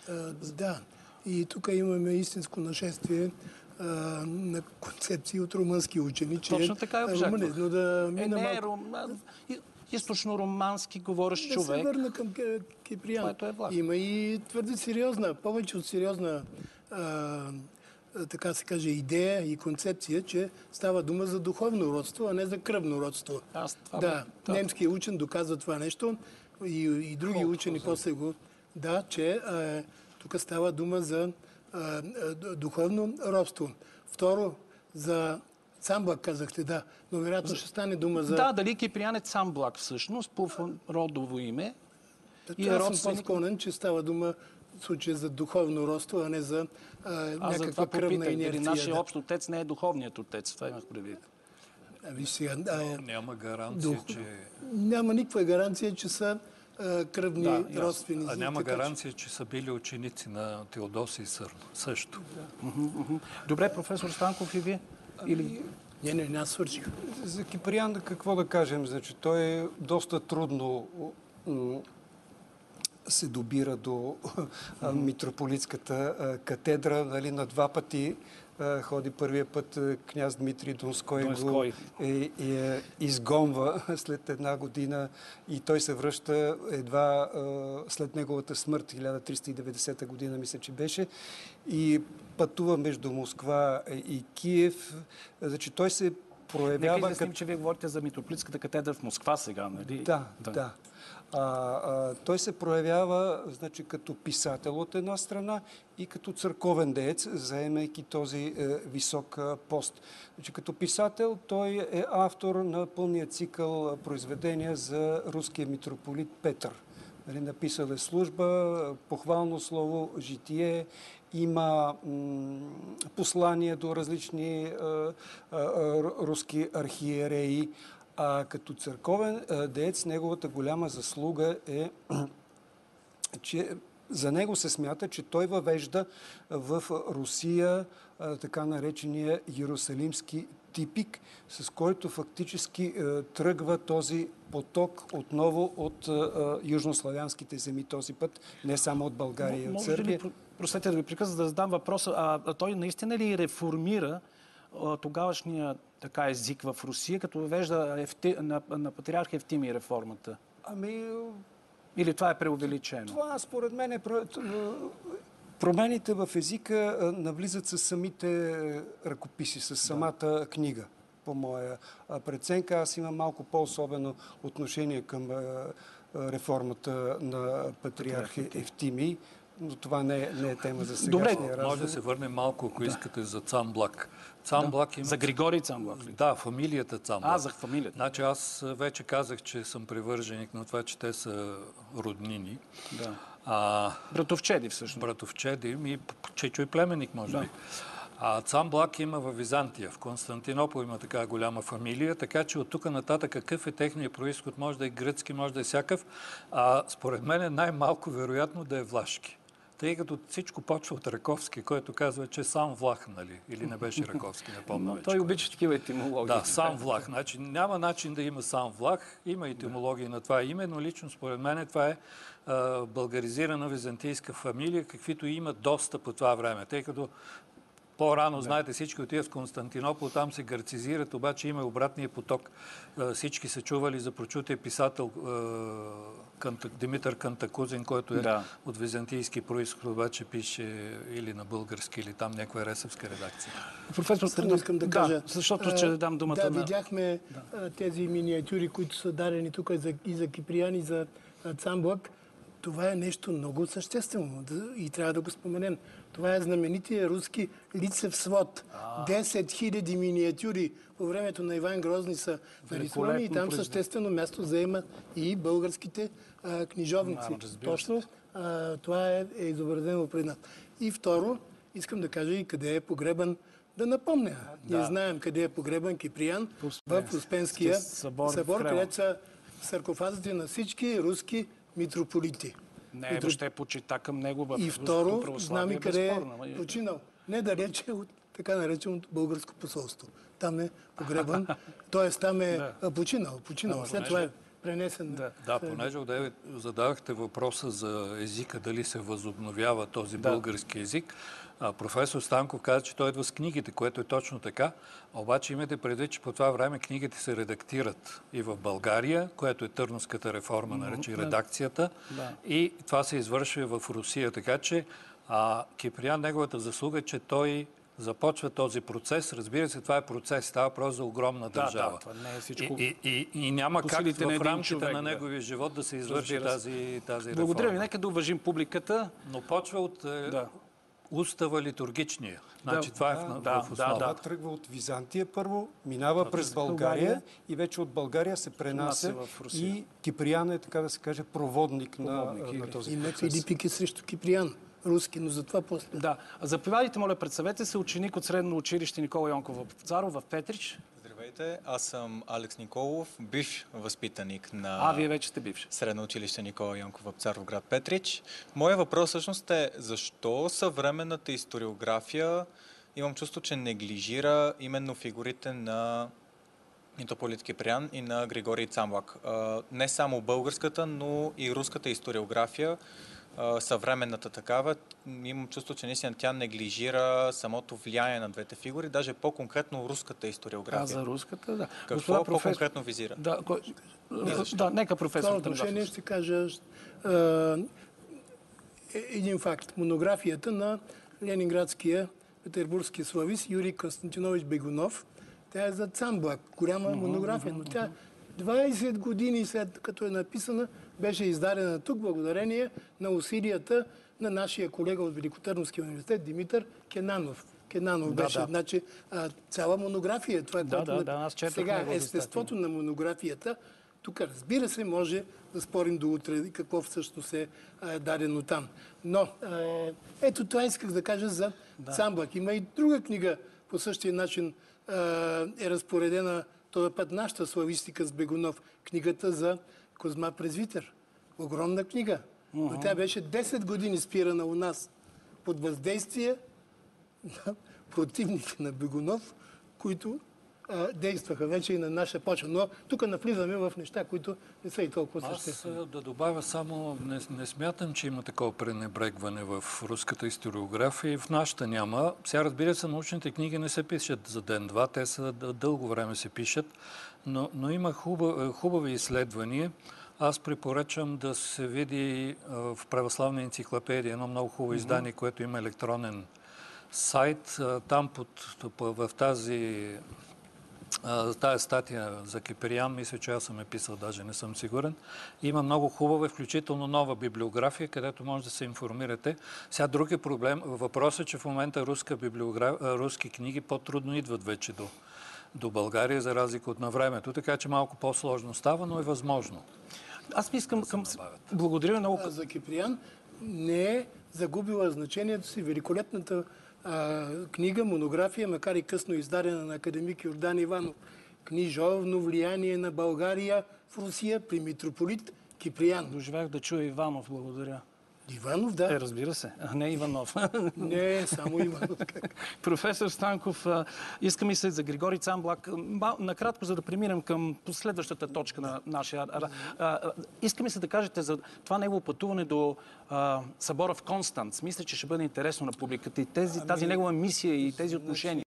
Да. И тук имаме истинско нашествие на концепции от румънски учени, че точно така е румънизно да мина не е малко. източно-романски говорещ човек. Да се върна към Киприян. Има и твърде сериозна, повече от сериозна така се каже, идея и концепция, че става дума за духовно родство, а не за кръвно родство. Немският учен доказва това нещо и други учени после го... Да, че тук става дума за духовно родство. Второ, за Цамблак казахте, да, но вероятно ще стане дума за... Да, дали Киприян е Цамблак всъщност, по родово име. Аз съм по-склонен, че става дума в случая за духовно родство, а не за някаква кръвна инерция. Нашия общ отец не е духовният отец, това имах предвид. Няма гаранция, че... Няма никаква гаранция, че са кръвни родственици. А няма гаранция, че са били ученици на Теодосий Сърно. Също. Добре, професор Станков, и вие? Не, аз свърших. За Киприян какво да кажем? Значи, той доста трудно се добира до митрополитската катедра. Нали, на 2 пъти ходи. Първия път княз Дмитрий Донской го изгонва след 1 година и той се връща едва след неговата смърт, 1390 година, мисля, че беше, и пътува между Москва и Киев. Значи той се проявява... Нека изясним, че вие говорите за митрополитската катедра в Москва сега, нали? Да. Той се проявява, значи, като писател от една страна и като църковен деец, заемайки този висок пост. Значи, като писател той е автор на пълния цикъл произведения за руския митрополит Петър. Нали, написал е служба, похвално слово, житие, има послания до различни руски архиереи. А като църковен деец, неговата голяма заслуга е, че за него се смята, че той въвежда в Русия така наречения Иерусалимски типик, с който фактически тръгва този поток отново от южнославянските земи този път, не само от България и от Сърбия. Простете да ви прекъсна, да задам въпроса. Той наистина ли реформира тогавашния език в Русия, като въвежда на патриарх Евтимий реформата? Или това е преувеличено? Това според мен е... Промените в езика навлизат с самите ръкописи, с самата книга, по моя преценка. Аз имам малко по-особено отношение към реформата на патриарх Евтимий, но това не е тема за сегашния разговор. Може да се върнем малко, ако искате, за Цамблак. Има... За Григорий Цамблак ли? Да, фамилията Цамблак. За фамилията. Значи аз вече казах, че съм привърженик на това, че те са роднини. Братовчеди всъщност. Братовчеди, чечо и племенник, може би. Цамблак има във Византия. В Константинопол има така голяма фамилия, така че от тук нататък какъв е техният произход, може да е гръцки, може да е всякакъв. Според мен е най-малко вероятно да е влашки. Тъй като всичко почва от Раковски, който казва, че сам Влах, нали? Или не беше Раковски, не помня вече. Той обича такива етимологии. Да, сам Влах. Значи няма начин да има сам Влах. Има етимологии на това име, но лично според мен това е българизирана византийска фамилия, каквито има доста по това време. Тъй като по-рано, знаете, всички отиват в Константинопол, там се гърцизират, обаче има обратния поток. Всички са чували за прочутия писател Димитър Кантакузин, който е от византийски произход, обаче пише или на български, или там някаква ресъвска редакция. Професор, искам да кажа. Защото ще дам думата на... Видяхме тези миниатюри, които са дарени тук и за Киприян, и за Цамблак. Това е нещо много съществено и трябва да го споменем. Това е знаменития руски лицев свод. 10 000 миниатюри по времето на Иван Грозни са нарисувани и там съществено място заема и българските книжовници. Точно това е изобразено пред нас. И второ, искам да кажа и къде е погребан, да напомня. Ние знаем къде е погребан Киприян в Успенския събор, където са саркофазите на всички руски митрополити. Не, въобще почита към него в и второ, знам и къде е починал. Недалече от така нареченото българско посолство. Там е погребан, т.е. там е починал. След това е пренесен. Да, понеже одеве задавахте въпроса за езика, дали се възобновява този български език. Професор Станков каза, че той идва с книгите, което е точно така. Обаче имайте предвид, че по това време книгите се редактират и в България, което е Търновската реформа, нарече редакцията, и това се извършва и в Русия. Така че Киприян, неговата заслуга е, че той започва този процес. Разбира се, това е процес. Става въпрос за огромна държава. Да, това не е всичко. И няма как в рамките на неговия живот да се извърши тази реформа. Благодаря ви. Нека да уважим публиката. Но почва от устава литургичния. Значи това е в основа. Това тръгва от Византия първо, минава през България и вече от България се пренася и Киприян е, така да се каже, проводник на този Има процес. Филипики срещу Киприян. Руски, но затова после. Да. Заповядайте, моля, представете се, ученик от Средно училище Никола Йонков Вапцаров в Петрич. Здравейте, аз съм Алекс Николов, бивш възпитаник на вие вече сте бивш. Средно училище Никола Йонков Вапцаров, град Петрич. Моя въпрос всъщност е защо съвременната историография, имам чувство, че неглижира именно фигурите на митрополит Киприян и на Григорий Цамблак. Не само българската, но и руската историография, съвременната такава, имам чувство, че наистина тя неглижира самото влияние на двете фигури, даже по-конкретно руската историография. За руската, да. Какво по-конкретно визира? Нека професор. В това отношение ще кажа един факт. Монографията на ленинградския петербургски славист Юрий Константинович Бегунов. Тя е за Цамблак. Голяма монография, но тя 20 години след като е написана, беше издадена тук благодарение на усилията на нашия колега от Великотърновския университет Димитър Кенанов. Кенанов беше, значи, цяла монография. Това, сега, естеството на монографията, тук, разбира се, може да спорим до утре какво всъщност е дадено там. Но, ето това исках да кажа за Цамблак. Има и друга книга по същия начин е разпоредена този път нашата славистика с Бегунов. Книгата за Козма Презвитер. Огромна книга. Но тя беше 10 години спирана у нас под въздействие на противники на Бегунов, които действаха вече и на наша почва. Но тук навлизаме в неща, които не са и толкова съществени. Аз да добавя само, не смятам, че има такова пренебрегване в руската историография и в нашата няма. Сега, разбира се, научните книги не се пишат за ден-два, те са дълго време се пишат, но има хубави изследвания. Аз препоръчам да се види в Православна енциклопедия едно много хубаво издание, което има електронен сайт. Там в тази статия за Киприян, мисля, че аз съм писал, даже не съм сигурен. Има много хубава, включително нова библиография, където може да се информирате. Сега друг е проблем. Въпросът е, че в момента руски книги по-трудно идват вече до България, за разлика от на времето. Така че малко по-сложно става, но е възможно. Аз искам благодаря много. За Киприян не е загубила значението си великолепната книга, монография, макар и късно издадена на академик Йордан Иванов. Книжовно влияние на България в Русия при митрополит Киприян. Доживях да чуя Иванов, благодаря. Иванов, да. Разбира се, а не Иванов. Не, само Иванов. Професор Станков, иска ми се за Григорий Цамблак. Накратко, за да преминем към последващата точка на нашия... Иска ми се да кажете за това негово пътуване до събора в Констанц. Мисля, че ще бъде интересно на публиката и тази негова мисия и тези отношения.